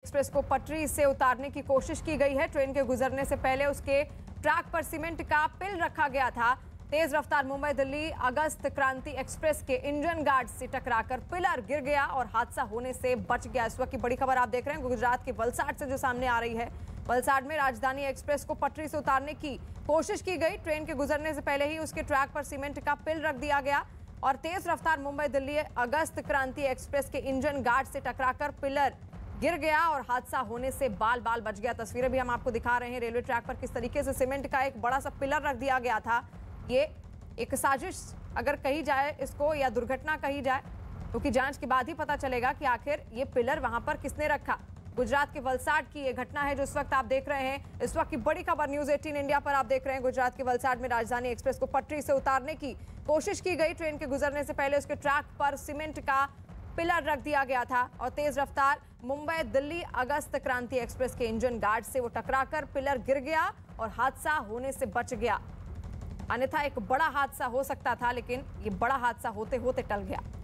Express को पटरी से उतारने की कोशिश की गई है। ट्रेन के गुजरने से पहले उसके ट्रैक पर सीमेंट का पिल रखा गया था। तेज रफ्तार मुंबई दिल्ली अगस्त क्रांति एक्सप्रेस के इंजन गार्ड से टकराकर पिलर गिर गया और हादसा होने से बच गया। इस वक्त की बड़ी खबर आप देख रहे हैं गुजरात के वलसाड से जो सामने आ रही है। वलसाड में राजधानी एक्सप्रेस को पटरी से उतारने की कोशिश की गई। ट्रेन के गुजरने से पहले ही उसके ट्रैक पर सीमेंट का पिल रख दिया गया और तेज रफ्तार मुंबई दिल्ली अगस्त क्रांति एक्सप्रेस के इंजन गार्ड से टकराकर पिलर गिर गया और हादसा होने से बाल बाल बच गया। तस्वीरें भी हम आपको दिखा रहे हैं। रेलवे ट्रैक पर किस तरीके से सीमेंट का एक बड़ा सा पिलर रख दिया गया था। ये एक साजिश अगर कही जाए इसको या दुर्घटना कही जाए, क्योंकि जांच के बाद ही पता चलेगा कि आखिर ये पिलर वहां पर किसने रखा। गुजरात के वलसाड की ये घटना है जो इस वक्त आप देख रहे हैं। इस वक्त की बड़ी खबर न्यूज 18 इंडिया पर आप देख रहे हैं। गुजरात के वलसाड में राजधानी एक्सप्रेस को पटरी से उतारने की कोशिश की गई। ट्रेन के गुजरने से पहले उसके ट्रैक पर सीमेंट का पिलर रख दिया गया था और तेज रफ्तार मुंबई दिल्ली अगस्त क्रांति एक्सप्रेस के इंजन गार्ड से वो टकराकर पिलर गिर गया और हादसा होने से बच गया। अन्यथा एक बड़ा हादसा हो सकता था, लेकिन ये बड़ा हादसा होते होते टल गया।